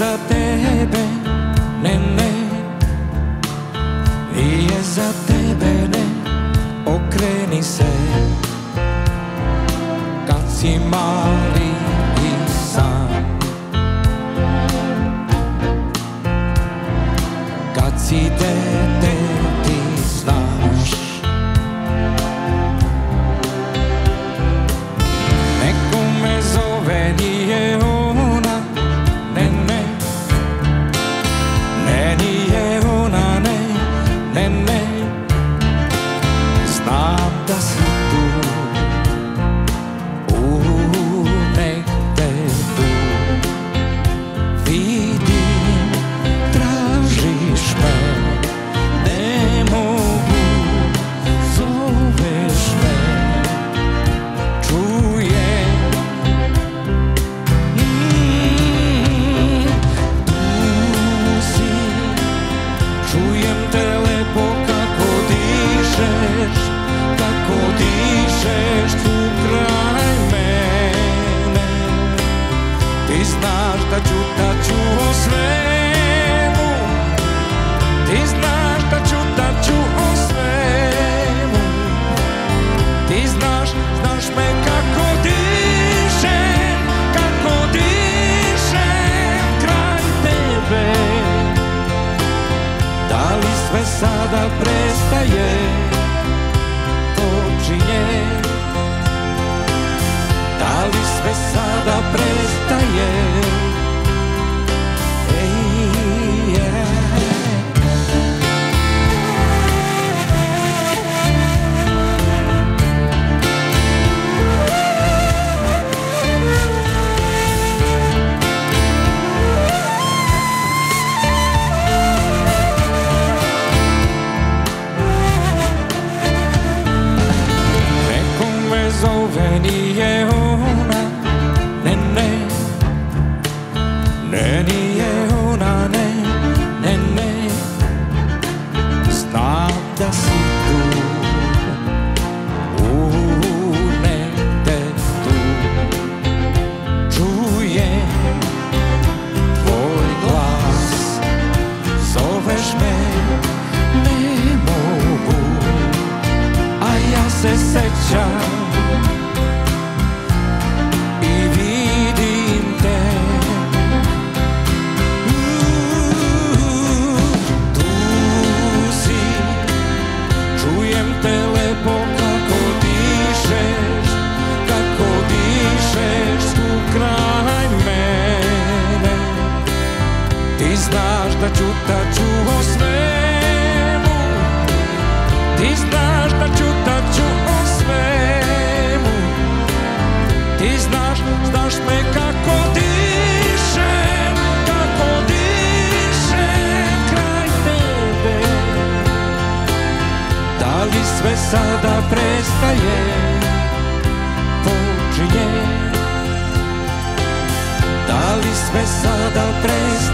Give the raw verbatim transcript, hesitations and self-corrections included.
za tebe, ne, ne, nije za tebe, ne, okreni se, kad si mali i sam, kad si dete ti znaš, neko me zove, nije ona, ne, ne, ne, nije ona, ne, ne, ne, znam da si tu, u negde tu, vidim, tražiš me, ne mogu, zoveš me, čujem, mm, tu si, čujem te lepo kako dišeš, kako dišeš tu kraj mene, ti znaš da ćutaću o svemu, ti znaš da ćutaću o svemu, ti znaš, znaš me kako dišem, kako dišem kraj tebe, da li sve sada prestaje, počinje, da li sve sada prestaje, ej, yeah. Zove, nije ona, ne, ne, ne, nije ona, ne, ne, ne, znam da si tu, u negde tu, čujem tvoj glas, zoveš me, ne mogu, a ja se sećam i vidim te, tu si, čujem te lepo kako dišeš, kako dišeš tu kraj mene, ti znaš da ćutaću o svemu, ti znaš da ćutaću o svemu, ti znaš, znaš me kako dišem, kako dišem kraj tebe, da li sve sada prestaje, počinje, da li sve sada prestaje,